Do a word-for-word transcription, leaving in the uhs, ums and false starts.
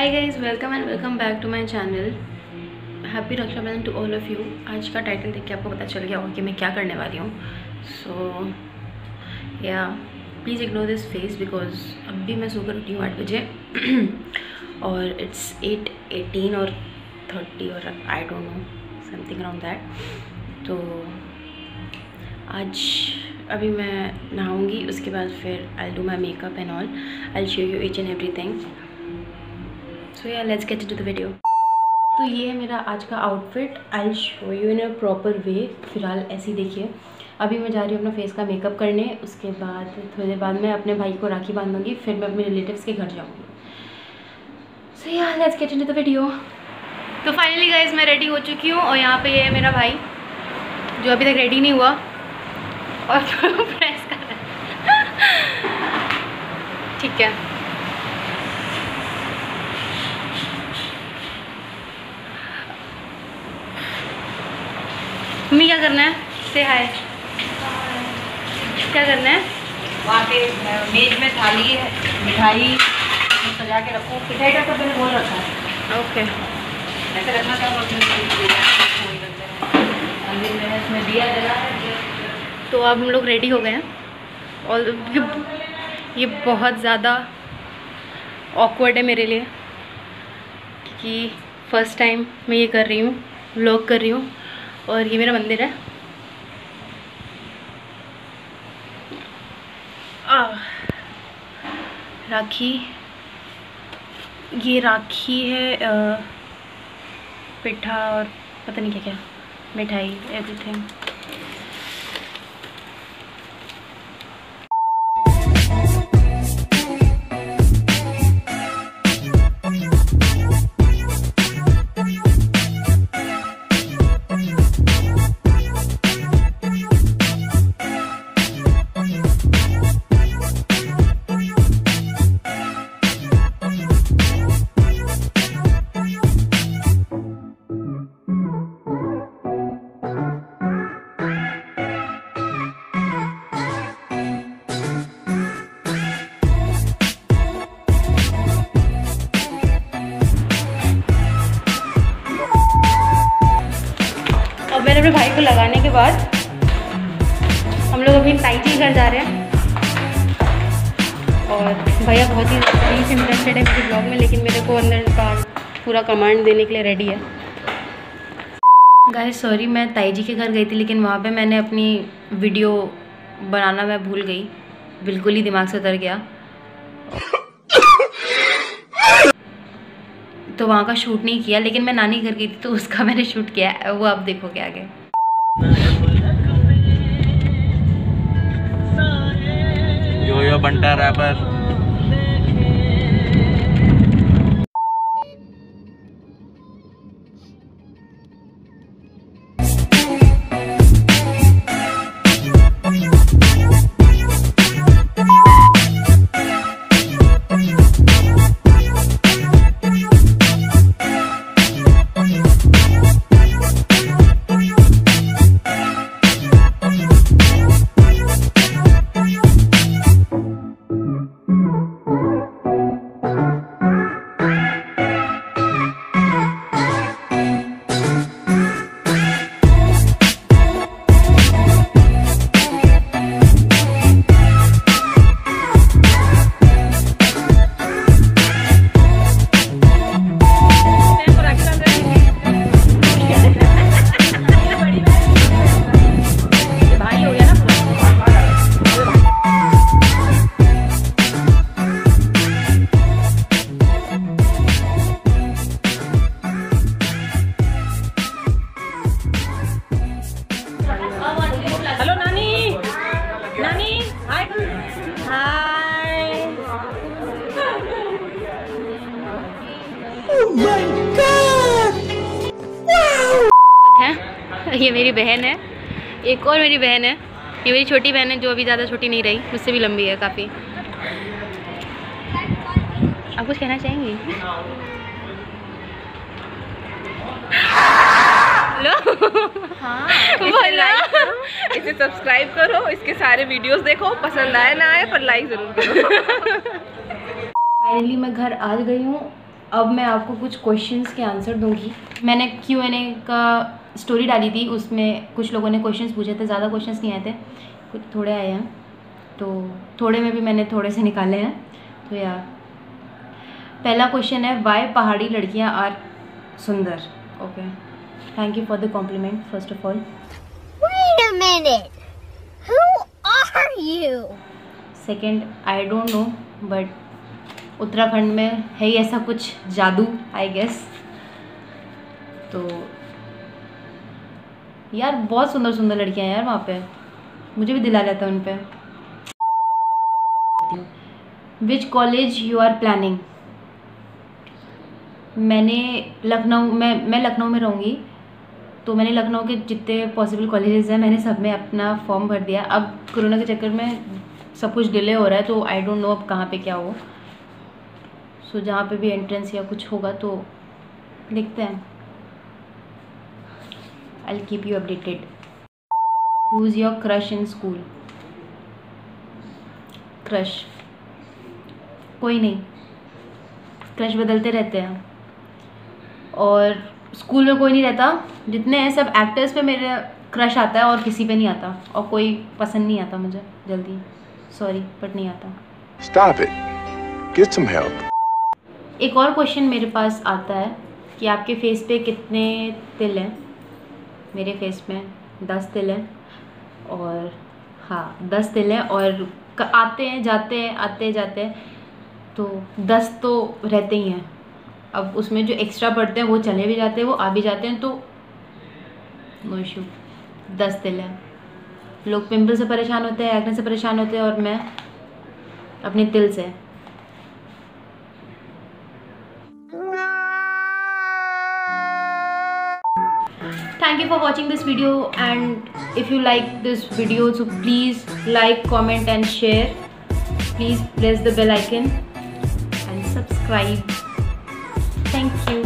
Hi guys, welcome and welcome back to my channel. Happy Rakshabandhan to all of you. आज का title देख के आपको पता चल गया होगा कि मैं क्या करने वाली हूँ। So ya please ignore this face because अभी मैं सोकर उठी हूँ आठ बजे और it's eight eighteen or thirty or I don't know something around that. तो आज अभी मैं नहाऊंगी, उसके बाद फिर I do my makeup and all. I show you each and everything. So ya let's get into the video. तो ये है मेरा आज का outfit. I show you in a proper way. फिलहाल ऐसे ही देखिए। अभी मैं जा रही हूँ अपना फेस का मेकअप करने, उसके बाद थोड़ी देर बाद मैं अपने भाई को राखी बांधूंगी, फिर मैं अपने रिलेटिव्स के घर जाऊँगी। So ya let's get into the video. तो फाइनली गाइज मैं रेडी हो चुकी हूँ और यहाँ पे ये है मेरा भाई जो अभी तक रेडी नहीं हुआ और प्रेस कर रहा है। ठीक है, मम्मी क्या करना है? से हाय। क्या करना है? वहाँ पे मेज में थाली है, मिठाई सजा के रखो। मिठाई का सब मैंने बोल रखा है। ओके, ऐसे रखना था। मंदिर में इसमें दिया जला है। तो अब हम लोग रेडी हो गए हैं और ये, ये बहुत ज़्यादा ऑकवर्ड है मेरे लिए क्योंकि फ़र्स्ट टाइम मैं ये कर रही हूँ, व्लॉग कर रही हूँ। और ये मेरा मंदिर है। आ, राखी, ये राखी है, आ, पिठा और पता नहीं क्या क्या मिठाई, एवरीथिंग। मैंने अपने भाई को लगाने के बाद हम लोग अभी ताई जी घर जा रहे हैं और भैया बहुत ही प्लीज इंटरेस्टेड है मेरे ब्लॉग में, लेकिन मेरे को अंदर का पूरा कमांड देने के लिए रेडी है। गाइस सॉरी, मैं ताई जी के घर गई थी लेकिन वहाँ पे मैंने अपनी वीडियो बनाना मैं भूल गई, बिल्कुल ही दिमाग से उतर गया। तो वहाँ का शूट नहीं किया, लेकिन मैं नानी घर गई थी तो उसका मैंने शूट किया, वो आप देखोगे आगे। Yo yo Banta rapper. ये मेरी बहन है, एक और मेरी बहन है, ये मेरी छोटी बहन है जो अभी ज़्यादा छोटी नहीं रही, मुझसे भी लंबी है काफ़ी। आप कुछ कहना चाहेंगी? लो हाँ, बोला इसे सब्सक्राइब करो, इसके सारे वीडियोस देखो, पसंद आए ना आए पर लाइक जरूर करो। फाइनली मैं घर आ गई हूँ। अब मैं आपको कुछ क्वेश्चंस के आंसर दूंगी। मैंने क्यू एन ए का स्टोरी डाली थी, उसमें कुछ लोगों ने क्वेश्चंस पूछे थे, ज़्यादा क्वेश्चंस नहीं आए थे, कुछ थोड़े आए हैं, तो थोड़े में भी मैंने थोड़े से निकाले हैं। तो यार पहला क्वेश्चन है, वाई पहाड़ी लड़कियां आर सुंदर? Okay, thank you for the compliment first of all. Wait a minute. Who are you? Second, I don't know, but Uttarakhand में है ही ऐसा कुछ जादू, आई गेस। तो यार बहुत सुंदर सुंदर लड़कियां हैं यार वहाँ पे, मुझे भी दिला जाता है उन पे। Which college you are planning? मैंने लखनऊ में मैं लखनऊ में रहूँगी, तो मैंने लखनऊ के जितने पॉसिबल कॉलेजेस हैं मैंने सब में अपना फॉर्म भर दिया। अब कोरोना के चक्कर में सब कुछ डिले हो रहा है, तो आई डोंट नो अब कहाँ पे क्या हो। सो so, जहाँ पे भी एंट्रेंस या कुछ होगा तो देखते हैं। I will keep you updated. Who is your crush in school? Crush कोई नहीं, क्रश बदलते रहते हैं, और स्कूल में कोई नहीं रहता। जितने हैं सब एक्टर्स पे मेरे क्रश आता है और किसी पे नहीं आता, और कोई पसंद नहीं आता मुझे जल्दी, सॉरी बट नहीं आता। Stop it. Get some help. एक और क्वेश्चन मेरे पास आता है कि आपके फेस पे कितने तिल हैं? मेरे फेस में दस तिल हैं, और हाँ दस तिल हैं, और आते हैं जाते हैं आते जाते हैं, तो दस तो रहते ही हैं। अब उसमें जो एक्स्ट्रा पड़ते हैं वो चले भी जाते हैं, वो आ भी जाते हैं, तो नो इशू। दस तिल हैं। लोग पिंपल से परेशान होते हैं, एक्ने से परेशान होते हैं, और मैं अपने तिल से। Thank you for watching this video, and if you like this video, so please like, comment and share. Please press the bell icon and subscribe. Thank you.